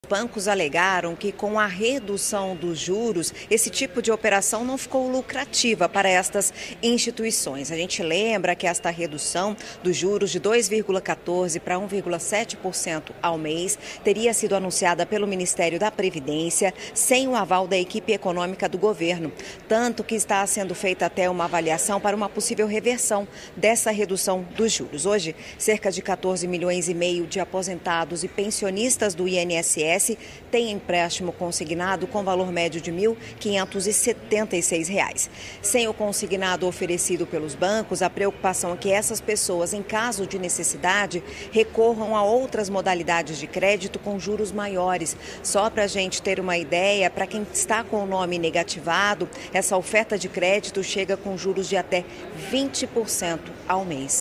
Bancos alegaram que com a redução dos juros, esse tipo de operação não ficou lucrativa para estas instituições. A gente lembra que esta redução dos juros de 2,14% para 1,7% ao mês teria sido anunciada pelo Ministério da Previdência sem o aval da equipe econômica do governo. Tanto que está sendo feita até uma avaliação para uma possível reversão dessa redução dos juros. Hoje, cerca de 14 milhões e meio de aposentados e pensionistas do INSS tem empréstimo consignado com valor médio de R$ 1.576. Sem o consignado oferecido pelos bancos, a preocupação é que essas pessoas, em caso de necessidade, recorram a outras modalidades de crédito com juros maiores. Só para a gente ter uma ideia, para quem está com o nome negativado, essa oferta de crédito chega com juros de até 20% ao mês.